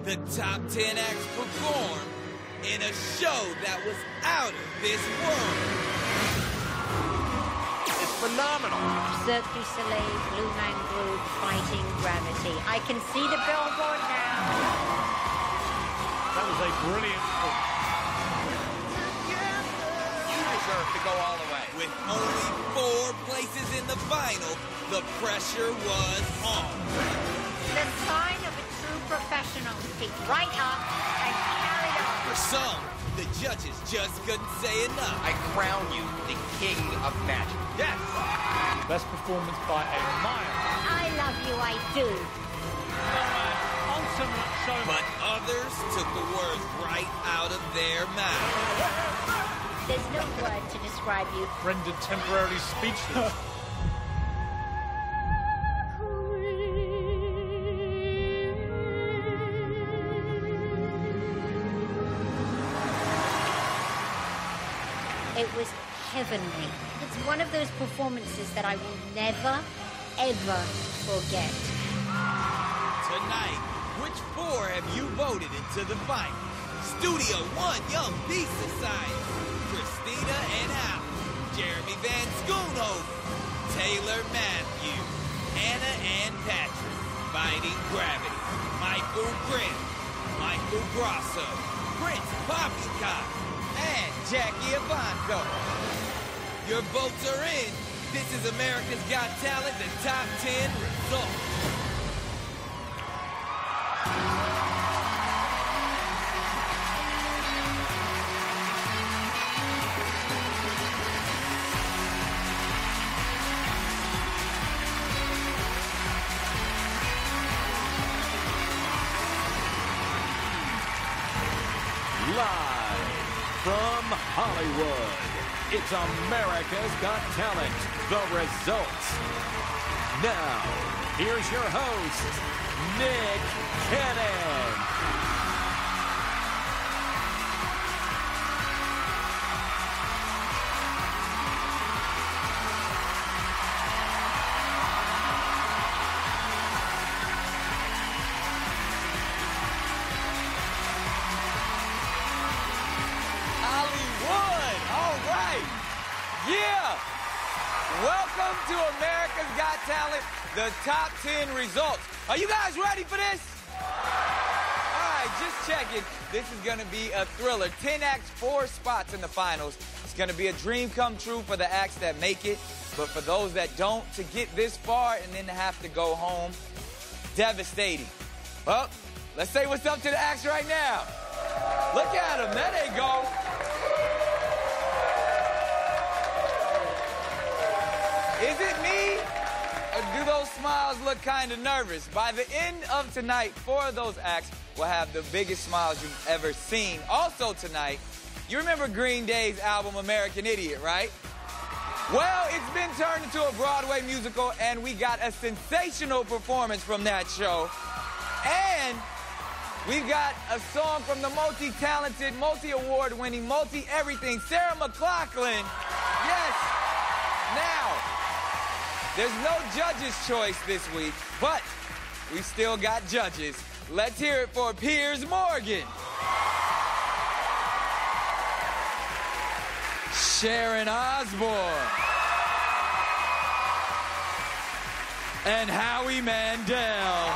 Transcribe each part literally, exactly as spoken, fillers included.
The top ten acts performed in a show that was out of this world. It's phenomenal. Cirque du Soleil, Blue Man Group, fighting gravity. I can see the billboard now. That was a brilliant performance. You deserve to go all the way. With only four places in the final, the pressure was on. The sign of a true professional. Picked right up and carried on. For some, the judges just couldn't say enough. I crown you the king of magic. Yes. Best performance by a mile. I love you, I do. Showman, ultimate showman. But others took the words right out of their mouth. There's no word to describe you. Rendered temporarily speechless. It was heavenly. It's one of those performances that I will never, ever forget. Tonight, which four have you voted into the final? Studio One Young Beast Society, Christina and Al, Jeremy Van Schoonhoven, Taylor Matthew, Anna and Patrick, Fighting Gravity, Michael Grimm, Michael Grosso, Prince Poppycock, and Jackie Avanco. Your votes are in. This is America's Got Talent, the top ten results. Live from Hollywood, it's America's Got Talent, the results. Now, here's your host, Nick Cannon. Yeah! Welcome to America's Got Talent, the top ten results. Are you guys ready for this? All right, just checking. This is going to be a thriller. ten acts, four spots in the finals. It's going to be a dream come true for the acts that make it, but for those that don't, to get this far and then to have to go home, devastating. Well, let's say what's up to the acts right now. Look at them. There they go. Is it me, or do those smiles look kind of nervous? By the end of tonight, four of those acts will have the biggest smiles you've ever seen. Also tonight, you remember Green Day's album American Idiot, right? Well, it's been turned into a Broadway musical, and we got a sensational performance from that show. And we've got a song from the multi-talented, multi-award-winning, multi-everything, Sarah McLachlan. Yes. Now, there's no judge's choice this week, but we still got judges. Let's hear it for Piers Morgan, Sharon Osbourne, and Howie Mandel.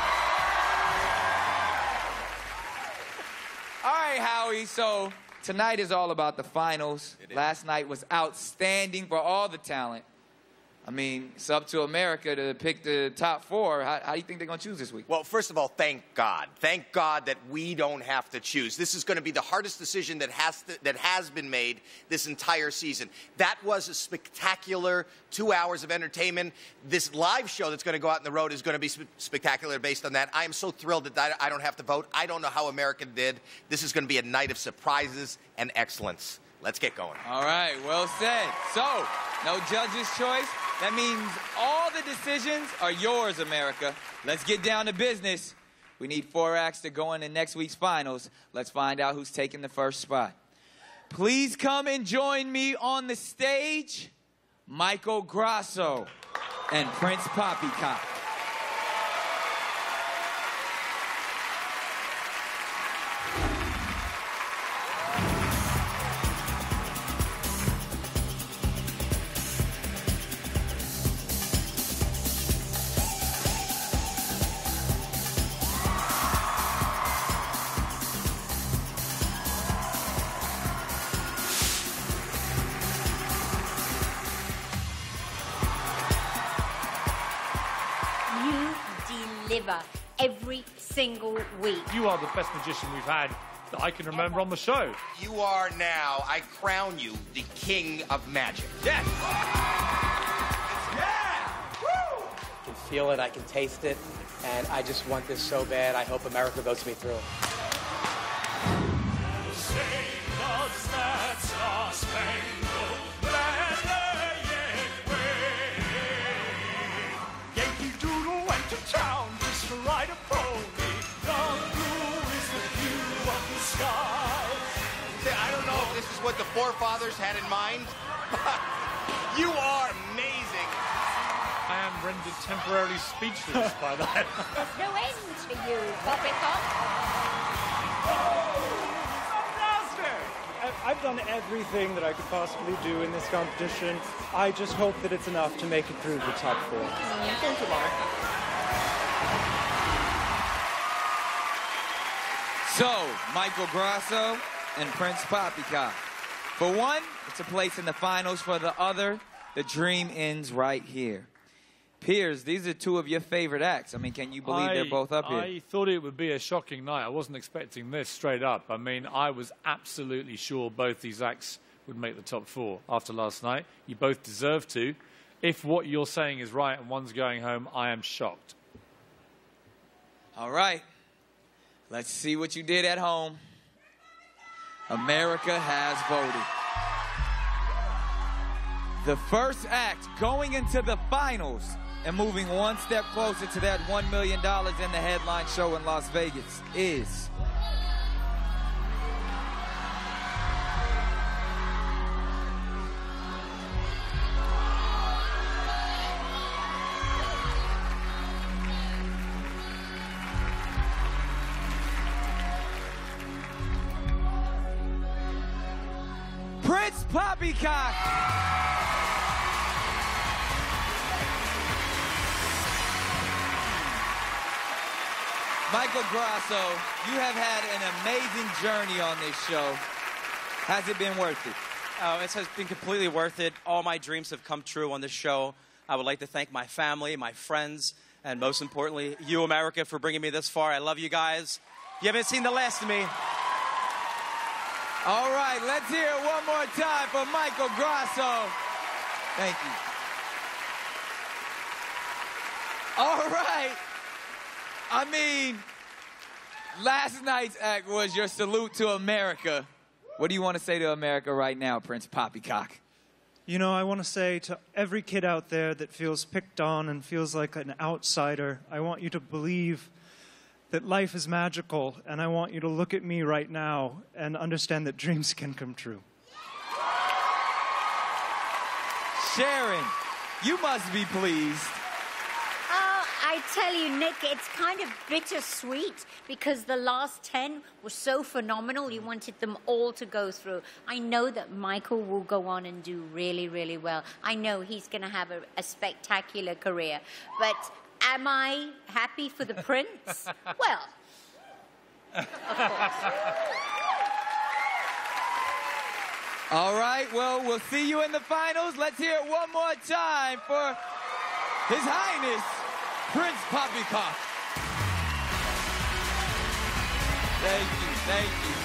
All right, Howie, so tonight is all about the finals. Last night was outstanding for all the talent. I mean, it's up to America to pick the top four. How, how do you think they're going to choose this week? Well, first of all, thank God. Thank God that we don't have to choose. This is going to be the hardest decision that has to, that has been made this entire season. That was a spectacular two hours of entertainment. This live show that's going to go out on the road is going to be sp spectacular based on that. I am so thrilled that I don't have to vote. I don't know how America did. This is going to be a night of surprises and excellence. Let's get going. All right, well said. So, no judge's choice. That means all the decisions are yours, America. Let's get down to business. We need four acts to go into next week's finals. Let's find out who's taking the first spot. Please come and join me on the stage, Michael Grosso and Prince Poppycock. deliver every single week. You are the best magician we've had that I can remember on the show. You are now, I crown you, the king of magic. Yes! Yeah! Woo! I can feel it, I can taste it, and I just want this so bad. I hope America votes me through. Yankee Doodle went to town just to ride a pony. Dark blue is the hue of the sky. See, I don't know if this is what the forefathers had in mind, but you are amazing. I am rendered temporarily speechless by that. There's no end to you, Poppycock. I've done everything that I could possibly do in this competition. I just hope that it's enough to make it through the top four. So, Michael Grasso and Prince Poppycock. For one, it's a place in the finals. For the other, the dream ends right here. Piers, these are two of your favorite acts. I mean, can you believe I, they're both up here? I thought it would be a shocking night. I wasn't expecting this straight up. I mean, I was absolutely sure both these acts would make the top four after last night. You both deserve to. If what you're saying is right and one's going home, I am shocked. All right. Let's see what you did at home. America has voted. The first act going into the finals and moving one step closer to that one million dollars in the headline show in Las Vegas is... Prince Poppycock! Michael Grasso, you have had an amazing journey on this show. Has it been worth it? Oh, it has been completely worth it. All my dreams have come true on this show. I would like to thank my family, my friends, and most importantly, you, America, for bringing me this far. I love you guys. You haven't seen the last of me. All right, let's hear it one more time for Michael Grasso. Thank you. All right. I mean, last night's act was your salute to America. What do you want to say to America right now, Prince Poppycock? You know, I want to say to every kid out there that feels picked on and feels like an outsider, I want you to believe that life is magical, and I want you to look at me right now and understand that dreams can come true. Sharon, you must be pleased. Oh, I tell you, Nick, it's kind of bittersweet because the last ten were so phenomenal. You wanted them all to go through. I know that Michael will go on and do really, really well. I know he's going to have a, a spectacular career. But am I happy for the prince? Well, of course. All right, well, we'll see you in the finals. Let's hear it one more time for His Highness, Prince Poppycock. Thank you, thank you,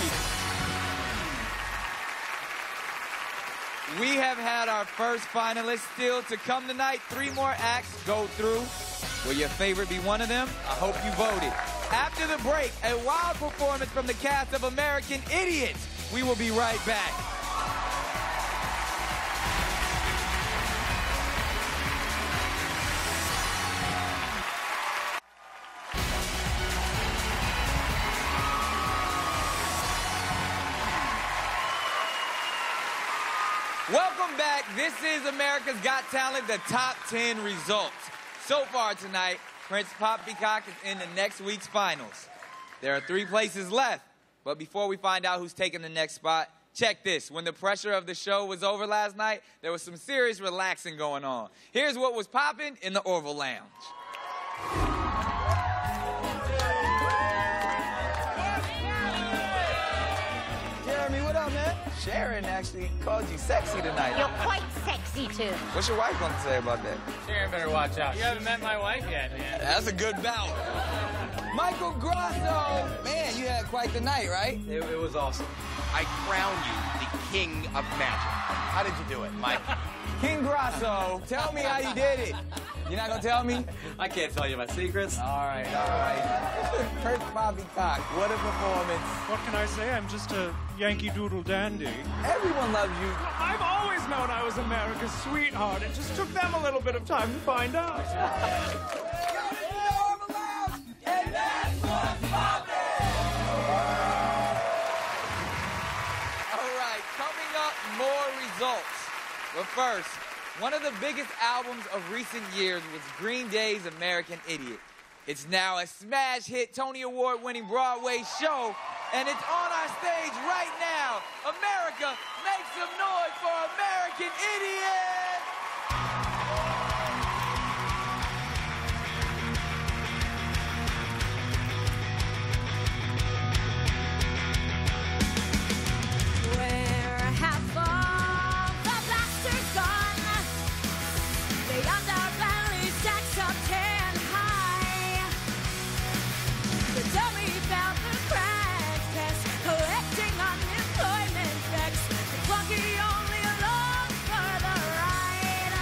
thank you. We have had our first finalist still to come tonight. Three more acts go through. Will your favorite be one of them? I hope you voted. After the break, a wild performance from the cast of American Idiots. We will be right back. Welcome back. This is America's Got Talent, the top ten results. So far tonight, Prince Poppycock is in the next week's finals. There are three places left, but before we find out who's taking the next spot, check this. When the pressure of the show was over last night, there was some serious relaxing going on. Here's what was popping in the Orville Lounge. Jeremy, what up, man? Sharon actually called you sexy tonight. You're quite sexy, too. What's your wife going to say about that? Sharon better watch out. You haven't met my wife yet, man. That's a good bout. Michael Grasso. Man, you had quite the night, right? It, it was awesome. I crown you the king of magic. How did you do it, Mike? King Grasso, tell me how you did it. You're not going to tell me? I can't tell you my secrets. All right, all right. Kurt Bobby Cox, what a performance. What can I say? I'm just a Yankee Doodle dandy. Everyone loves you. I've always known I was America's sweetheart. It just took them a little bit of time to find out. And that's what's poppin'. All right, coming up, more results. But first, one of the biggest albums of recent years was Green Day's American Idiot. It's now a smash hit, Tony Award-winning Broadway show, and it's on our stage right now. America, make some noise for American Idiot! Where have all the bastards gone? They underbelly stacks up ten high. They tell me about the crash test, collecting unemployment checks. The flunky only along for the ride.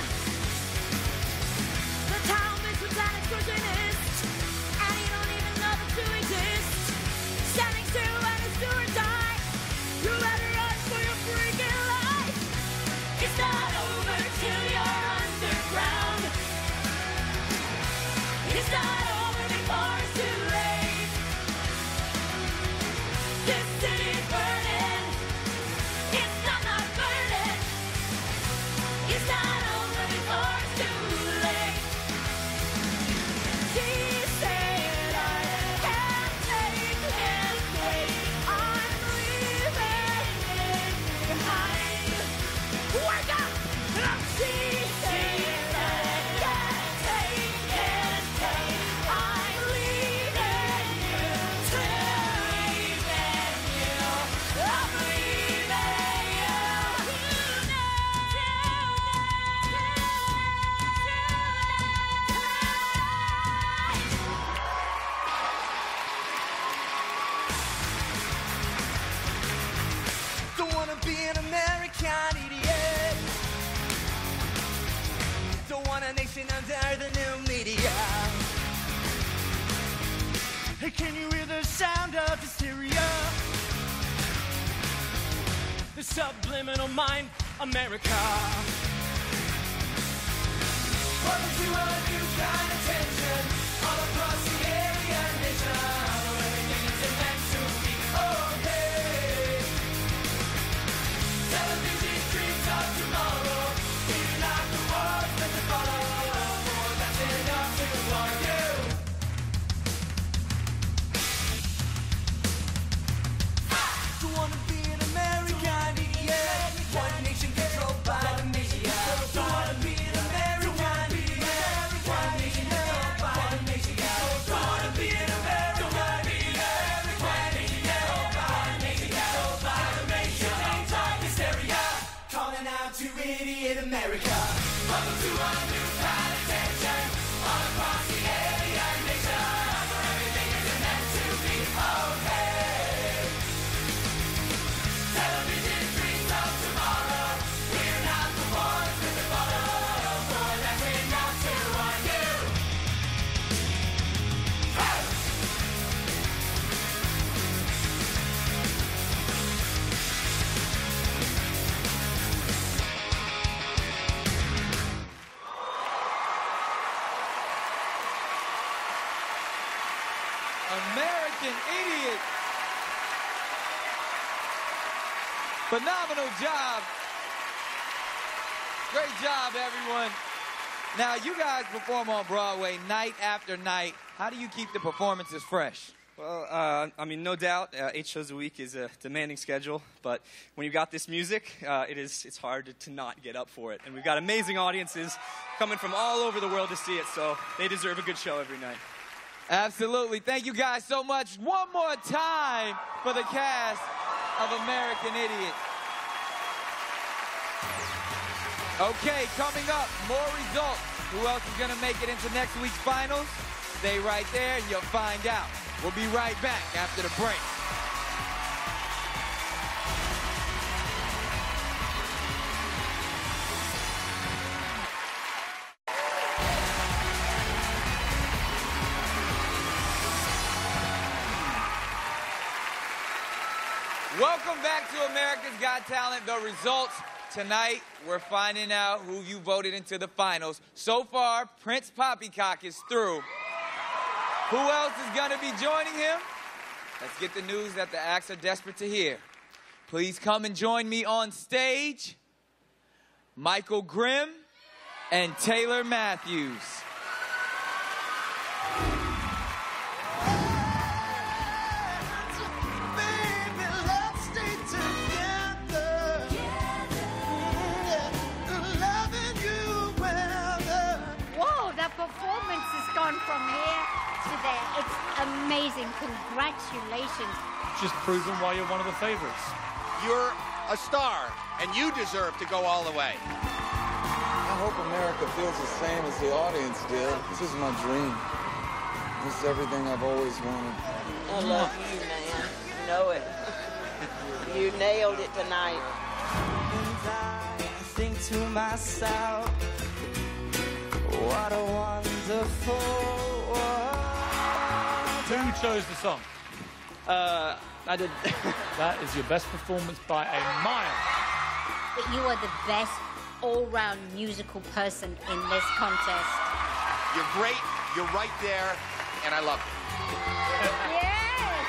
The town bishop's an excursionist, and he don't even know the two exist. Standing still and his do or die. You better run for your freaking life. It's not over till you're underground. It's not over before it's too late. This city's burning. It's not not burning. It's not over before it's too late. She said I can't take this weight. I'm leaving it behind. Wake up! She said I can't take this weight. I'm leaving you, leaving you. I'm leaving you. Don't wanna be an American idiot. Don't want a nation under the new media. Hey, can you hear the sound of hysteria? The subliminal mind, America. Welcome to a new kind of tension all across the area nation. Where everything is meant to be okay. Television dreams of tomorrow. We're not the ones that to follow. For that's enough to warn you. Don't wanna be an American idiot. One nation controlled by the media. Don't wanna be an American idiot. One nation controlled by the media. Don't wanna be an American idiot. One nation controlled by the media. Controlled by the media. Anti-hysteria. Calling out to idiot America. Welcome to a new kind of tension all across the alien nation. Where everything is meant to be okay. Television dreams of tomorrow. We're not the ones with the follow. For that's enough to warn you. Hey! American Idiot. Phenomenal job. Great job, everyone. Now, you guys perform on Broadway night after night. How do you keep the performances fresh? Well, uh, I mean, no doubt, uh, eight shows a week is a demanding schedule, but when you've got this music, uh, it is, it's hard to, to not get up for it. And we've got amazing audiences coming from all over the world to see it, so they deserve a good show every night. Absolutely. Thank you guys so much. One more time for the cast of American Idiot. Okay, coming up, more results. Who else is going to make it into next week's finals? Stay right there, you'll find out. We'll be right back after the break. Welcome back to America's Got Talent. The results tonight, we're finding out who you voted into the finals. So far, Prince Poppycock is through. Who else is going to be joining him? Let's get the news that the acts are desperate to hear. Please come and join me on stage, Michael Grimm and Taylor Matthews. From here to there. It's amazing. Congratulations. Just proven why you're one of the favorites. You're a star, and you deserve to go all the way. I hope America feels the same as the audience did. This is my dream. This is everything I've always wanted. I love you, man. You know it. You nailed it tonight. And I think to myself, what a wonderful world. Who chose the song? Uh, I did. That is your best performance by a mile. That you are the best all-round musical person in this contest. You're great, you're right there, and I love you. Yes!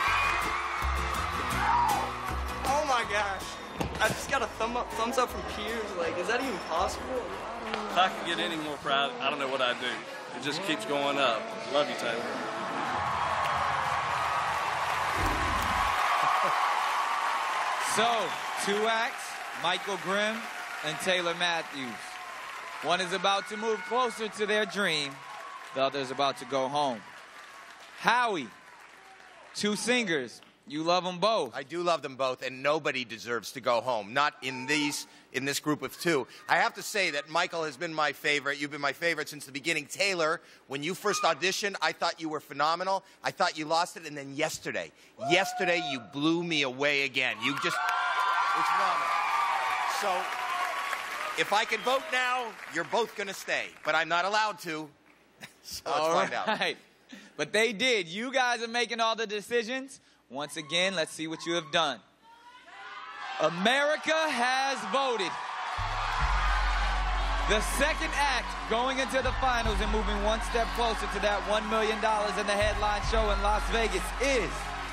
Oh my gosh. I just got a thumb up, thumbs up from Piers. Like, is that even possible? If I could get any more proud, I don't know what I'd do. It just keeps going up. Love you, Taylor. So, two acts, Michael Grimm and Taylor Matthews. One is about to move closer to their dream. The other is about to go home. Howie, two singers. You love them both. I do love them both, and nobody deserves to go home. Not in these, in this group of two. I have to say that Michael has been my favorite. You've been my favorite since the beginning. Taylor, when you first auditioned, I thought you were phenomenal. I thought you lost it, and then yesterday, yesterday you blew me away again. You just, it's phenomenal. So, if I can vote now, you're both going to stay, but I'm not allowed to. So let's All find out. right. But they did. You guys are making all the decisions. Once again, let's see what you have done. America has voted. The second act going into the finals and moving one step closer to that one million dollars in the headline show in Las Vegas is...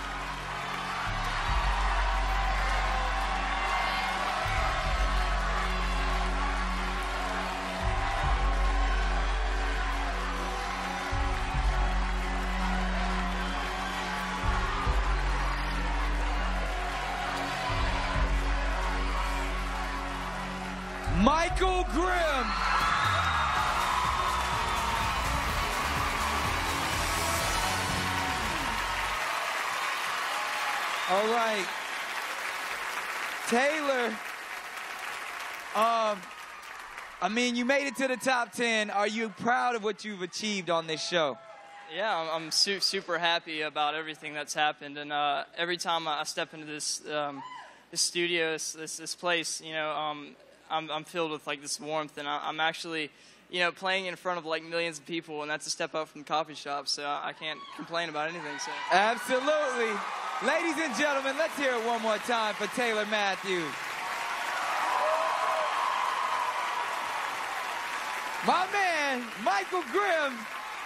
Michael Grimm. All right. Taylor, um, I mean, you made it to the top ten. Are you proud of what you've achieved on this show? Yeah, I'm, I'm su super happy about everything that's happened, and uh, every time I step into this um, this studio, this, this this place, you know, um, I'm, I'm filled with like this warmth, and I, I'm actually, you know, playing in front of like millions of people, and that's a step up from the coffee shop. So I can't complain about anything. So. Absolutely, ladies and gentlemen, let's hear it one more time for Taylor Matthews. My man, Michael Grimm.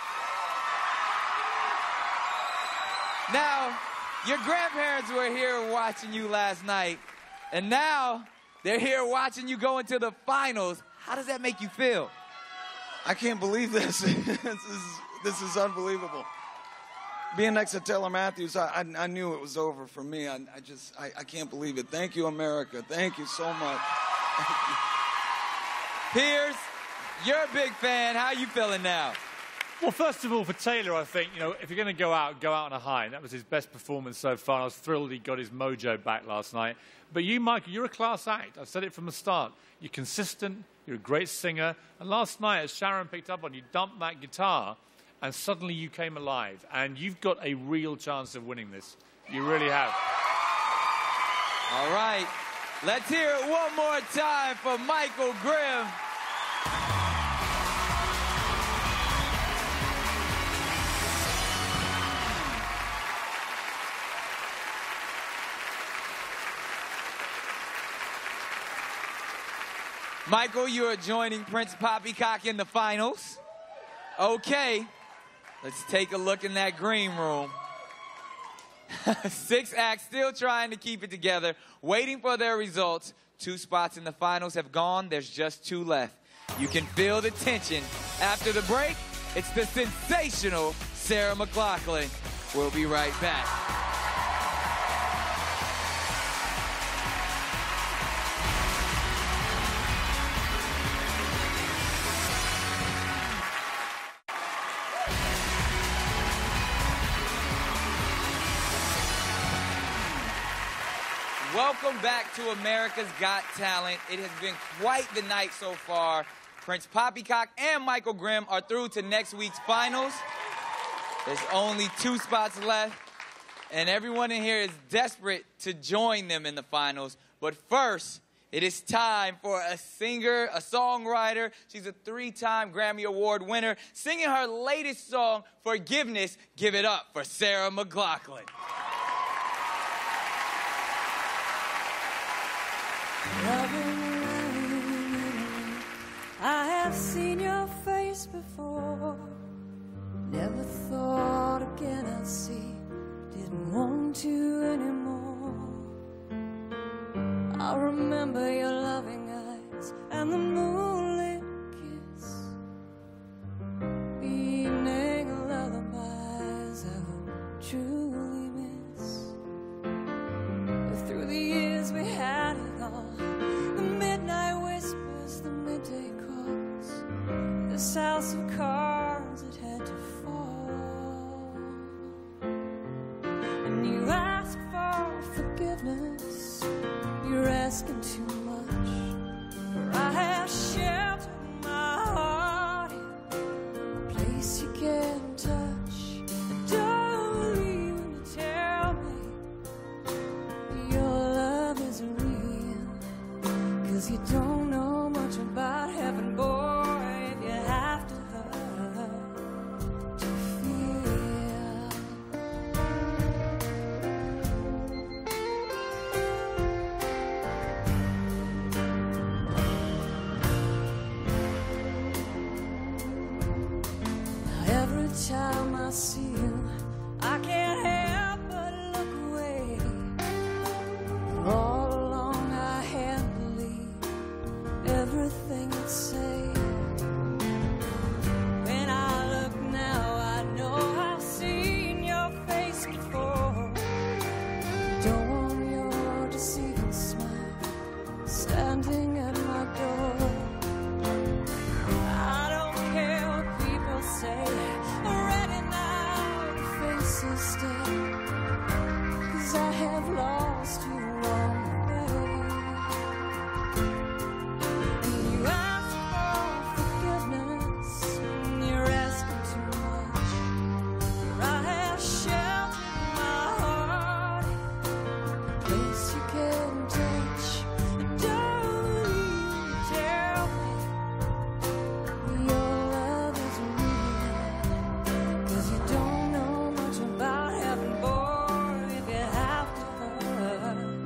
Now, your grandparents were here watching you last night, and now they're here watching you go into the finals. How does that make you feel? I can't believe this. this is this is unbelievable. Being next to Taylor Matthews, I, I, I knew it was over for me. I, I just, I, I can't believe it. Thank you, America. Thank you so much. Thank you. Piers, you're a big fan. How you feeling now? Well, first of all, for Taylor, I think, you know, if you're going to go out, go out on a high. And that was his best performance so far. I was thrilled he got his mojo back last night. But you, Michael, you're a class act. I said it from the start. You're consistent. You're a great singer. And last night, as Sharon picked up on, you dumped that guitar, and suddenly you came alive. And you've got a real chance of winning this. You really have. All right. Let's hear it one more time for Michael Grimm. Michael, you are joining Prince Poppycock in the finals. Okay, let's take a look in that green room. Six acts still trying to keep it together, waiting for their results. Two spots in the finals have gone. There's just two left. You can feel the tension. After the break, it's the sensational Sarah McLachlan. We'll be right back. Welcome back to America's Got Talent. It has been quite the night so far. Prince Poppycock and Michael Grimm are through to next week's finals. There's only two spots left, and everyone in here is desperate to join them in the finals. But first, it is time for a singer, a songwriter. She's a three-time Grammy Award winner, singing her latest song, Forgiveness. Give it up for Sarah McLachlan. I have seen your face before. Never thought again I'd see. Didn't want to anymore. I remember your loving eyes and the moonlit kiss. Evening lullabies I would truly miss. But through the years we had it all. The midnight whispers, the midday calls. This house of cards, it had to fall. And you ask for forgiveness. You're asking too much. For I have sheltered my heart in a place you can't touch. I don't leave when you tell me your love is real. Cause you don't know much about heaven, boy, if you have to hurt to feel. Now every time I see you, I can't help but look away. For all along I had everything you'd say. When I look now, I know I've seen your face before. Don't want your deceiving smile standing at my door. I don't care what people say. Already now your face is stay. Cause I have lost you along the way. Cause you don't know much about heaven, boy, if you have to hurt.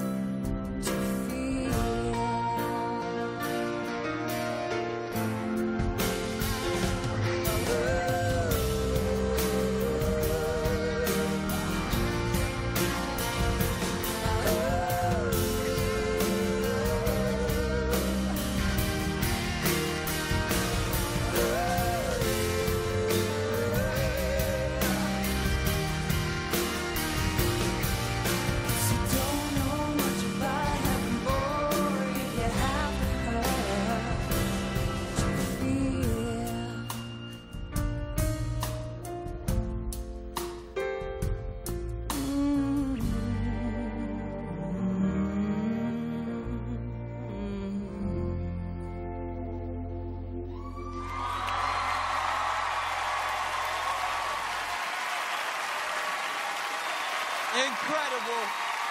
Incredible.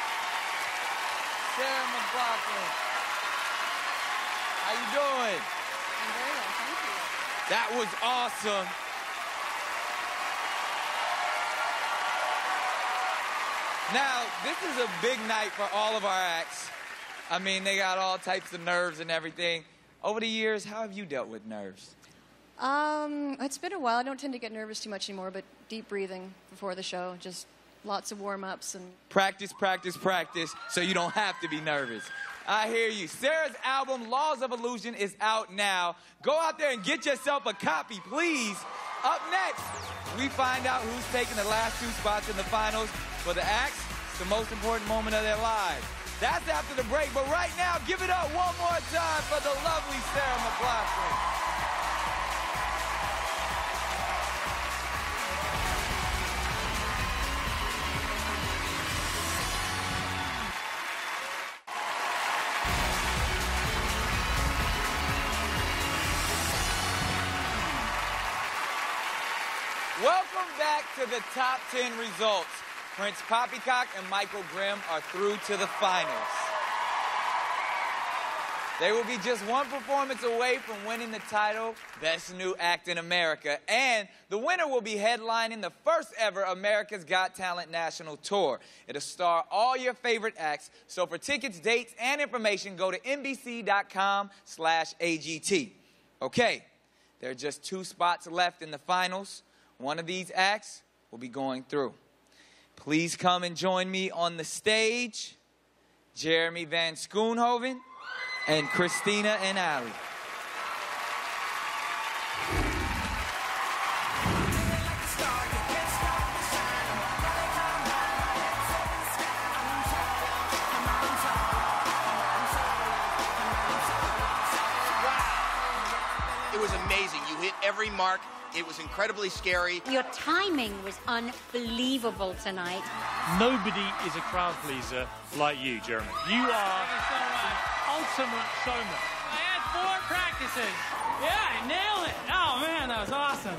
Sarah McLachlan. How you doing? I'm very well, thank you. That was awesome. Now, this is a big night for all of our acts. I mean, they got all types of nerves and everything. Over the years, how have you dealt with nerves? Um, it's been a while. I don't tend to get nervous too much anymore, but deep breathing before the show, just lots of warm-ups and... Practice, practice, practice, so you don't have to be nervous. I hear you. Sarah's album, Laws of Illusion, is out now. Go out there and get yourself a copy, please. Up next, we find out who's taking the last two spots in the finals. For the acts, it's the most important moment of their lives. That's after the break, but right now, give it up one more time for the lovely Sarah McLachlan. Welcome back to the top ten results. Prince Poppycock and Michael Grimm are through to the finals. They will be just one performance away from winning the title, Best New Act in America. And the winner will be headlining the first ever America's Got Talent National Tour. It'll star all your favorite acts. So for tickets, dates, and information, go to N B C dot com slash A G T. Okay, there are just two spots left in the finals. One of these acts will be going through. Please come and join me on the stage, Jeremy Van Schoonhoven and Christina and Ali. It was amazing. You hit every mark. It was incredibly scary. Your timing was unbelievable tonight. Nobody is a crowd pleaser like you, Jeremy. You are an ultimate showman. I had four practices. Yeah, I nailed it. Oh, man, that was awesome.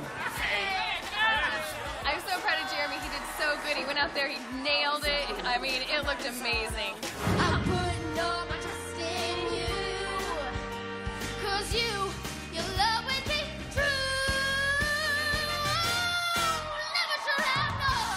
I'm so proud of Jeremy. He did so good. He went out there, he nailed it. I mean, it looked amazing. I'm putting all my trust in you, 'cause you, your love with me true. Never should have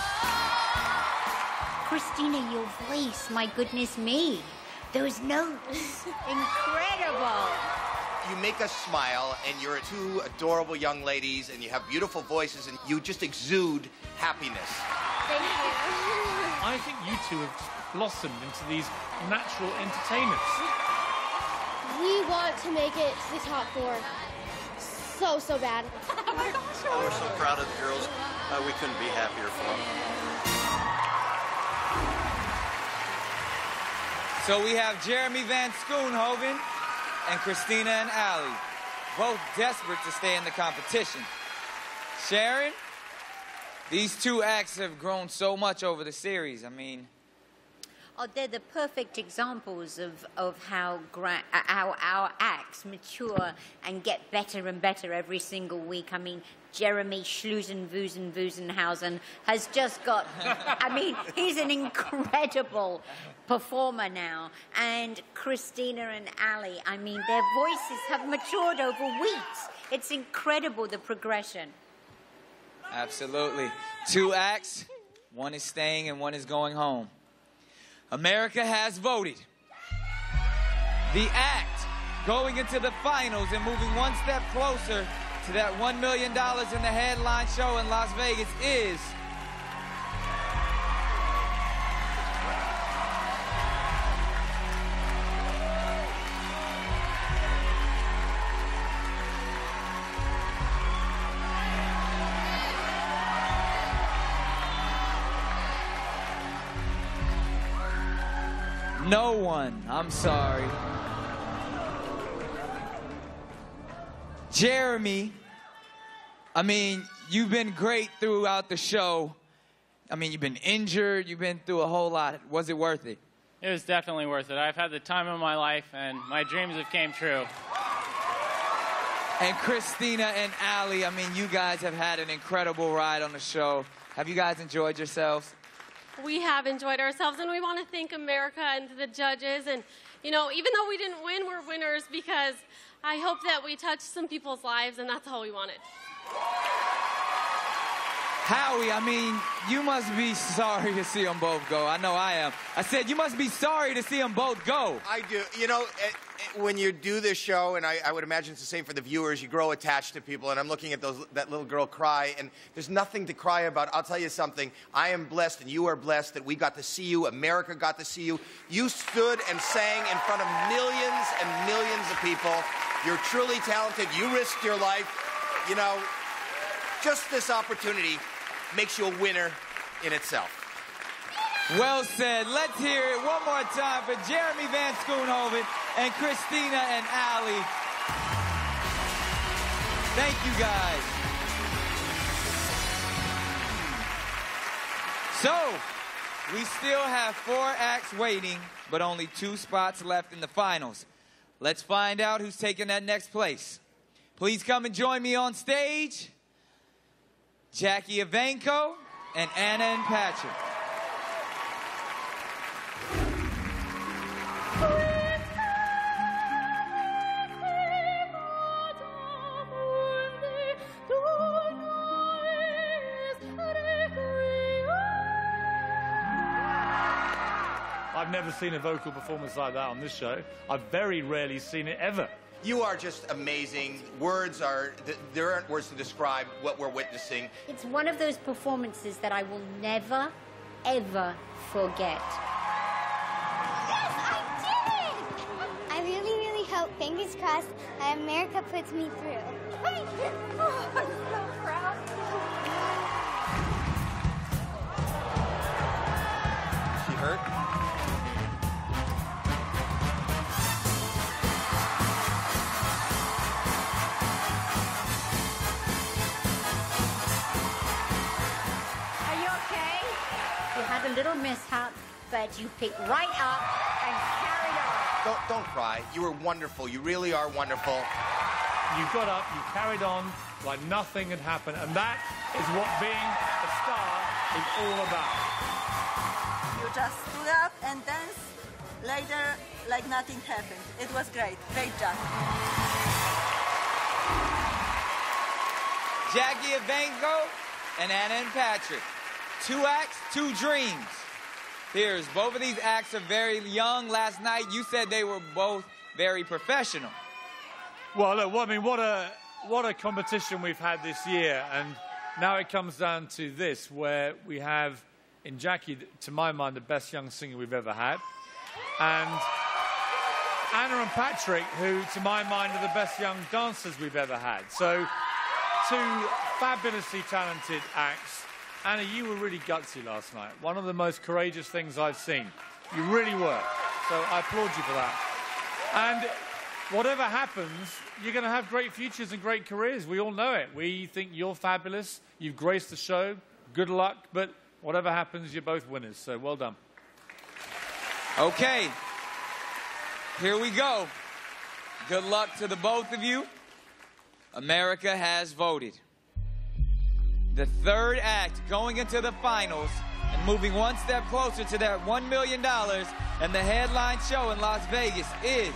known. Christina, your voice, my goodness me. Those notes, incredible. You make us smile, and you're two adorable young ladies, and you have beautiful voices, and you just exude happiness. Thank you. I think you two have just blossomed into these natural entertainers. We want to make it to the top four so, so bad. Oh, we're so proud of the girls. Uh, we couldn't be happier for them. So we have Jeremy Van Schoonhoven and Christina and Ali, both desperate to stay in the competition. Sharon, these two acts have grown so much over the series. I mean... Oh, they're the perfect examples of, of how, gra- uh, how our acts mature and get better and better every single week. I mean, Jeremy Schlusen-Wusen-Wusenhausen has just got, I mean, he's an incredible performer now. And Christina and Ali, I mean, their voices have matured over weeks. It's incredible, the progression. Absolutely. Two acts, one is staying and one is going home. America has voted. The act going into the finals and moving one step closer to that one million dollars in the headline show in Las Vegas is... No one. I'm sorry. Jeremy, I mean, you've been great throughout the show. I mean, you've been injured. You've been through a whole lot. Was it worth it? It was definitely worth it. I've had the time of my life, and my dreams have came true. And Christina and Ali, I mean, you guys have had an incredible ride on the show. Have you guys enjoyed yourselves? we have enjoyed ourselves, and we want to thank America and the judges. And, you know, even though we didn't win, we're winners because I hope that we touched some people's lives, and that's all we wanted. Howie, I mean, you must be sorry to see them both go. I know I am. I said you must be sorry to see them both go. I do. You know, eh, eh, when you do this show, and I, I would imagine it's the same for the viewers, you grow attached to people, and I'm looking at those, that little girl cry, and there's nothing to cry about. I'll tell you something. I am blessed, and you are blessed that we got to see you. America got to see you. You stood and sang in front of millions and millions of people. You're truly talented. You risked your life. You know, just this opportunity makes you a winner in itself. Well said. Let's hear it one more time for Jeremy Van Schoonhoven and Christina and Allie. Thank you, guys. So, we still have four acts waiting, but only two spots left in the finals. Let's find out who's taking that next place. Please come and join me on stage. Jackie Evanko and Anna and Patrick. I've never seen a vocal performance like that on this show. I've very rarely seen it ever. You are just amazing. Words are, there aren't words to describe what we're witnessing. It's one of those performances that I will never, ever forget. Yes, I did! I really, really hope, fingers crossed, that America puts me through. Oh, I'm so proud. She hurt? A little mishap, but you picked right up and carried on. Don't, don't cry. You were wonderful. You really are wonderful. You got up, you carried on like nothing had happened, and that is what being a star is all about. You just stood up and danced later like nothing happened. It was great. Great job. Jackie Evanko and Anna and Patrick. Two acts, two dreams. Here's, both of these acts are very young. Last night, you said they were both very professional. Well, look, I mean, what a, what a competition we've had this year. And now it comes down to this, where we have, in Jackie, to my mind, the best young singer we've ever had. And Anna and Patrick, who, to my mind, are the best young dancers we've ever had. So, two fabulously talented acts. Anna, you were really gutsy last night. One of the most courageous things I've seen. You really were. So I applaud you for that. And whatever happens, you're going to have great futures and great careers. We all know it. We think you're fabulous. You've graced the show. Good luck. But whatever happens, you're both winners. So well done. Okay. Here we go. Good luck to the both of you. America has voted. The third act going into the finals and moving one step closer to that one million dollars and the headline show in Las Vegas is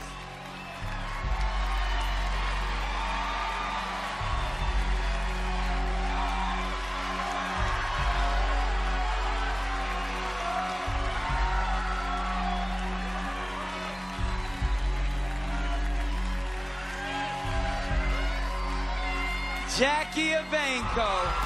Jackie Evanko.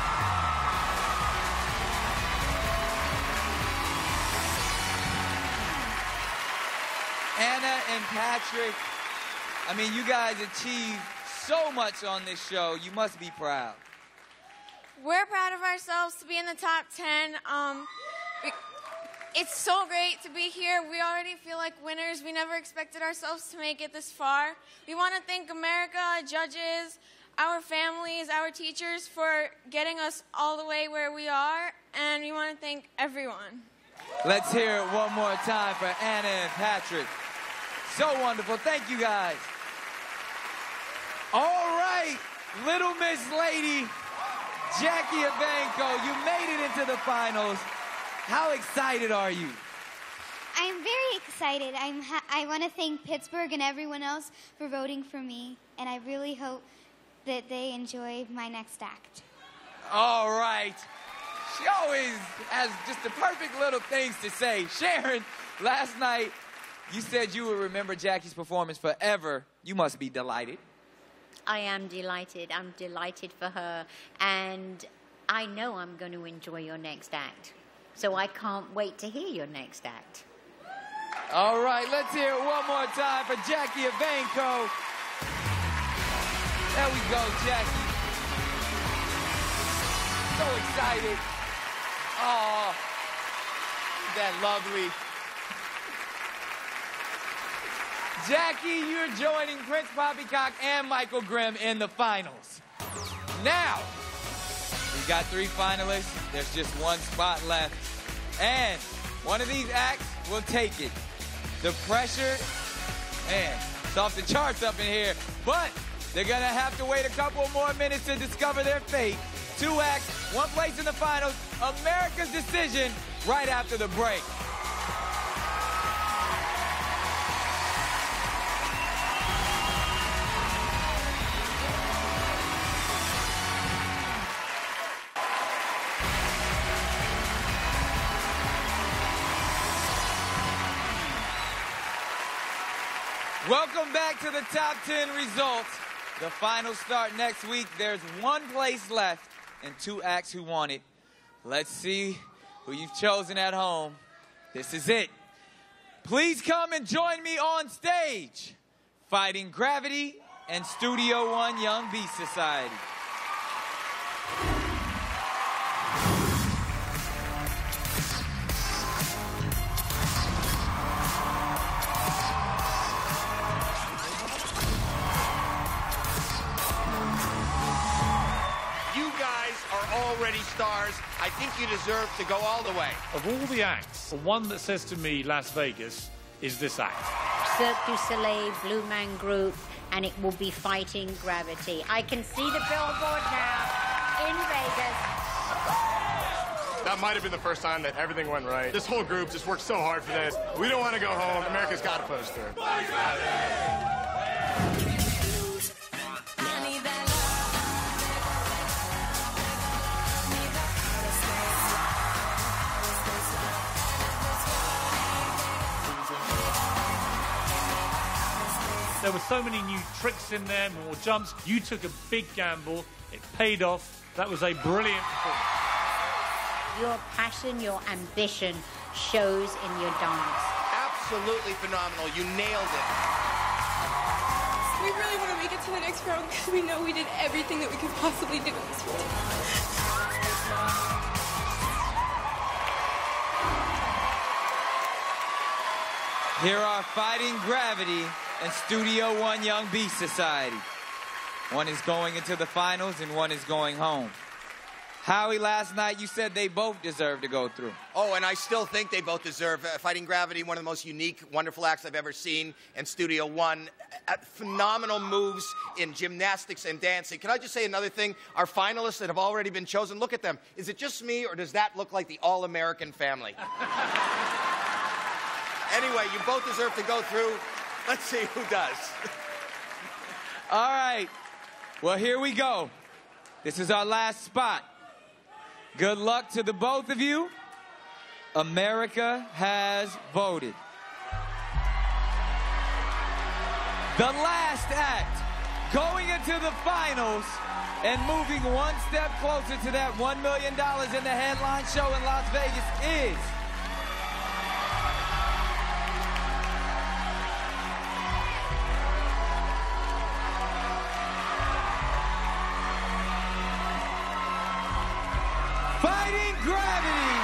Anna and Patrick, I mean, you guys achieved so much on this show. You must be proud. We're proud of ourselves to be in the top ten. Um, we, it's so great to be here. We already feel like winners. We never expected ourselves to make it this far. We want to thank America, judges, our families, our teachers for getting us all the way where we are, and we want to thank everyone. Let's hear it one more time for Anna and Patrick. So wonderful. Thank you, guys. All right, Little Miss Lady, Jackie Evanko, you made it into the finals. how excited are you? I'm very excited. I'm ha- I want to thank Pittsburgh and everyone else for voting for me, and I really hope that they enjoy my next act. All right. She always has just the perfect little things to say. Sharon, last night you said you would remember Jackie's performance forever. You must be delighted. I am delighted. I'm delighted for her. And I know I'm going to enjoy your next act. So I can't wait to hear your next act. All right, let's hear it one more time for Jackie Evancho. There we go, Jackie. So excited. Oh, that lovely. Jackie, you're joining Prince Poppycock and Michael Grimm in the finals. Now, we got three finalists. There's just one spot left. And one of these acts will take it. The pressure, man, it's off the charts up in here. But they're going to have to wait a couple more minutes to discover their fate. Two acts, one place in the finals. America's decision right after the break. Welcome back to the top ten results. The finals start next week. There's one place left and two acts who want it. Let's see who you've chosen at home. This is it. Please come and join me on stage, Fighting Gravity and Studio One Young Beast Society. Already stars. I think you deserve to go all the way. Of all the acts, the one that says to me Las Vegas is this act. Cirque du Soleil, Blue Man Group, and it will be Fighting Gravity. I can see the billboard now in Vegas. That might have been the first time that everything went right. This whole group just worked so hard for this. We don't want to go home. America's got to put us through. There were so many new tricks in there, more jumps. You took a big gamble. It paid off. That was a brilliant performance. Your passion, your ambition shows in your dance. Absolutely phenomenal. You nailed it. We really want to make it to the next round because we know we did everything that we could possibly do in this routine. Here are Fighting Gravity and Studio One Young Beast Society. One is going into the finals and one is going home. Howie, last night you said they both deserve to go through. Oh, and I still think they both deserve. Uh, Fighting Gravity, one of the most unique, wonderful acts I've ever seen, and Studio One, uh, phenomenal moves in gymnastics and dancing. Can I just say another thing? Our finalists that have already been chosen, look at them. Is it just me, or does that look like the all-American family? Anyway, you both deserve to go through. Let's see who does. All right. Well, here we go. This is our last spot. Good luck to the both of you. America has voted. The last act, going into the finals and moving one step closer to that one million dollars in the headline show in Las Vegas is... Fighting Gravity.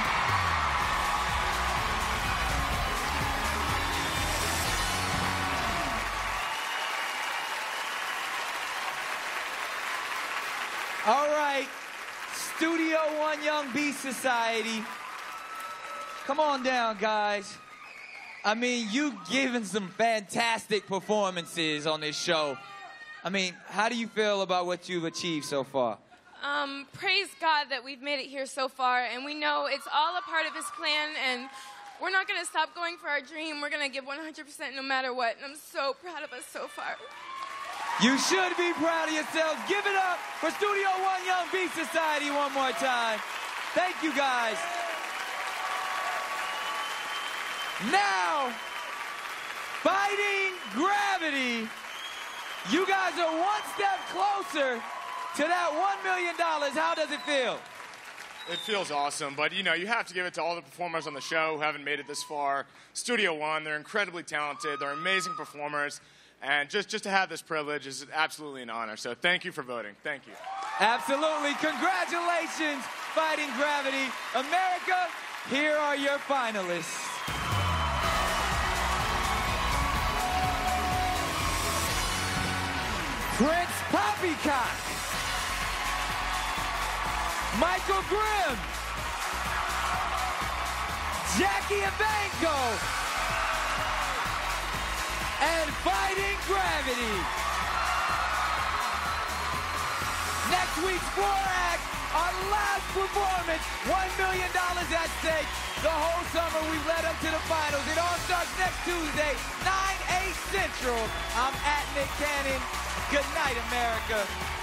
All right, Studio One Young Beast Society. Come on down, guys. I mean, you've given some fantastic performances on this show. I mean, how do you feel about what you've achieved so far? Um, praise God that we've made it here so far, and we know it's all a part of His plan, and we're not going to stop going for our dream. We're going to give one hundred percent no matter what, and I'm so proud of us so far. You should be proud of yourselves. Give it up for Studio One Young Beat Society one more time. Thank you, guys. Now, fighting gravity. You guys are one step closer to that one million dollars. How does it feel? It feels awesome, but you know, you have to give it to all the performers on the show who haven't made it this far. Studio One, they're incredibly talented, they're amazing performers, and just, just to have this privilege is absolutely an honor. So thank you for voting. Thank you. Absolutely. Congratulations, Fighting Gravity. America, here are your finalists. Prince Poppycock, Michael Grimm, Jackie Evancho, and Fighting Gravity. Next week's four act, our last performance, one million dollars at stake. The whole summer we've led up to the finals. It all starts next Tuesday, nine, eight Central. I'm at Nick Cannon. Good night, America.